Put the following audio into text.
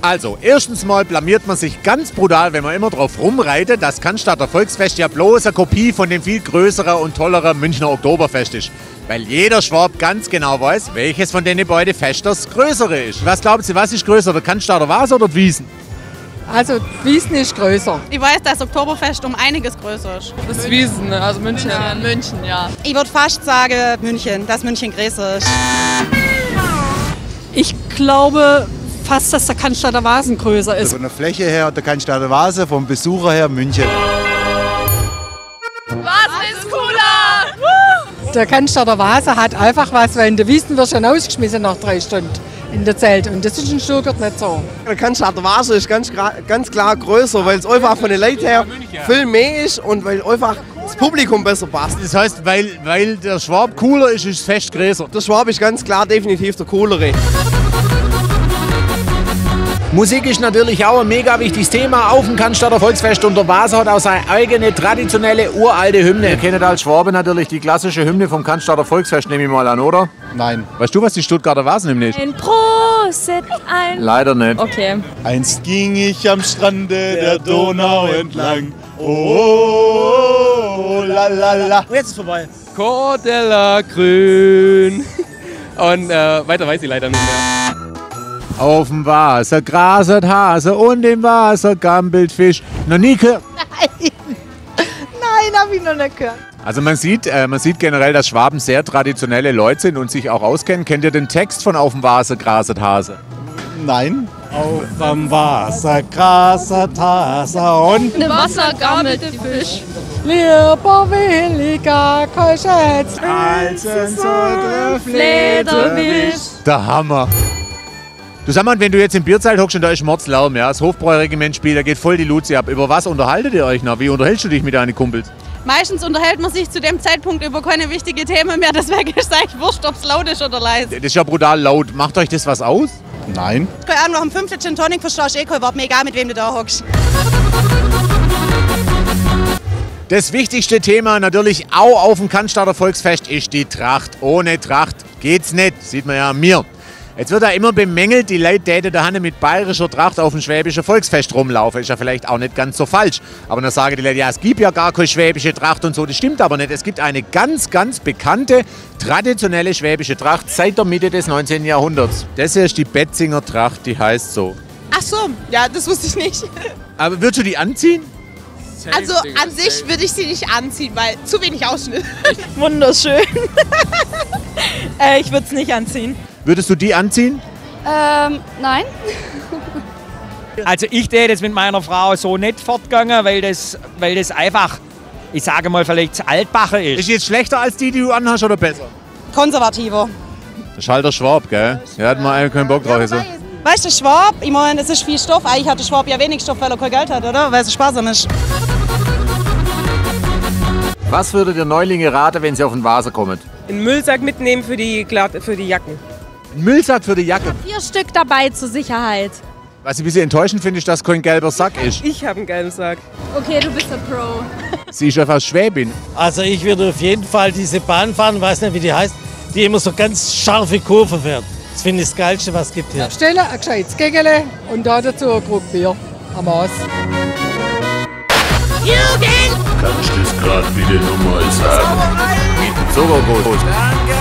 Also, erstens mal blamiert man sich ganz brutal, wenn man immer drauf rumreitet, dass Cannstatter Volksfest ja bloß eine Kopie von dem viel größeren und tolleren Münchner Oktoberfest ist. Weil jeder Schwab ganz genau weiß, welches von den beiden Festern das größere ist. Was glauben Sie, was ist größer, der Cannstatter Vase oder die Wiesn? Also Wiesn ist größer. Ich weiß, dass das Oktoberfest um einiges größer ist. Das Wiesn, also München. Ja, München, ja. Ich würde fast sagen München, dass München größer ist. Ich glaube fast, dass der Cannstatter Vasen größer ist. Von der Fläche her der Cannstatter Vase, vom Besucher her München. Was ist cooler? Der Cannstatter Vase hat einfach was, weil in der Wiesn wird schon ausgeschmissen nach 3 Stunden in der Zelt. Und das ist in Stuttgart nicht so. Der Cannstatter Vase ist ganz klar größer, weil es einfach von den Leuten her viel mehr ist und weil einfach das Publikum besser passt. Das heißt, weil der Schwab cooler ist, ist das Fest größer. Der Schwab ist ganz klar definitiv der coolere. Musik ist natürlich auch ein mega wichtiges Thema auf dem Cannstatter Volksfest und der Vase hat auch seine eigene traditionelle uralte Hymne. Ihr kennt als Schwabe natürlich die klassische Hymne vom Cannstatter Volksfest, nehme ich mal an, oder? Nein. Weißt du, was die Stuttgarter Vasenhymne ist? Ein Prosit, ein... Leider nicht. Okay. Einst ging ich am Strande der Donau entlang. Oh, la la la. Und jetzt ist vorbei. Cordella grün. Und weiter weiß ich leider nicht mehr. Auf dem Wasser graset Hase und im Wasser gammelt Fisch. Noch nie gehört? Nein, hab ich noch nicht gehört. Also man sieht generell, dass Schwaben sehr traditionelle Leute sind und sich auch auskennen. Kennt ihr den Text von Auf dem Wasser graset Hase? Nein. Auf dem Wasser graset Hase und Im Wasser gammelt der Fisch. Lieber will ich gar kein Schätz. als unsere Flederwisch. Der Hammer. Du sag mal, wenn du jetzt im Bierzelt hockst und da ist Mordslärm, ja, das Hofbräuregiment spielt, da geht voll die Luzi ab. Über was unterhaltet ihr euch noch? Wie unterhältst du dich mit deinen Kumpels? Meistens unterhält man sich zu dem Zeitpunkt über keine wichtigen Themen mehr, deswegen ist es eigentlich wurscht, ob es laut ist oder leise. Das ist ja brutal laut. Macht euch das was aus? Nein. Keine Ahnung, nach dem 5. Gin Tonic verstehst du kein Wort, mir egal, mit wem du da hockst. Das wichtigste Thema natürlich auch auf dem Cannstatter Volksfest ist die Tracht. Ohne Tracht geht's nicht, sieht man ja an mir. Jetzt wird da immer bemängelt, die Leute täten da mit bayerischer Tracht auf dem schwäbischen Volksfest rumlaufen. Ist ja vielleicht auch nicht ganz so falsch. Aber dann sagen die Leute, ja, es gibt ja gar keine schwäbische Tracht und so. Das stimmt aber nicht. Es gibt eine ganz, ganz bekannte, traditionelle schwäbische Tracht seit der Mitte des 19. Jahrhunderts. Das hier ist die Betzinger Tracht, die heißt so. Ach so, ja, das wusste ich nicht. Aber würdest du die anziehen? Also an sich würde ich sie nicht anziehen, weil zu wenig Ausschnitt. Wunderschön. Ich würde es nicht anziehen. Würdest du die anziehen? Nein. Also ich täte jetzt mit meiner Frau so nicht fortgegangen, weil das einfach, ich sage mal, vielleicht altbacher ist. Ist die jetzt schlechter als die du anhast oder besser? Konservativer. Das ist halt der Schwab, gell? Der hat mal keinen Bock drauf. So. Weißt du, der Schwab, ich meine, es ist viel Stoff. Eigentlich hat der Schwab ja wenig Stoff, weil er kein Geld hat, oder? Weil es sparsam ist. Was würdet ihr Neulinge raten, wenn sie auf den Vase kommen? Einen Müllsack mitnehmen für die Jacken. Ein Müllsack für die Jacke. 4 Stück dabei zur Sicherheit. Was ich ein bisschen enttäuschend finde, ist, dass kein gelber Sack ist. Ich habe einen gelben Sack. Okay, du bist der Pro. Sie ist einfach Schwäbin. Also ich würde auf jeden Fall diese Bahn fahren, weiß nicht wie die heißt, die immer so ganz scharfe Kurven fährt. Das finde ich das Geilste, was es gibt hier. Stelle ein gescheites Gegele und da dazu ein Krug Bier am Maß. Kannst du das gerade wieder nochmal sagen? Mit dem Zuckerbrot.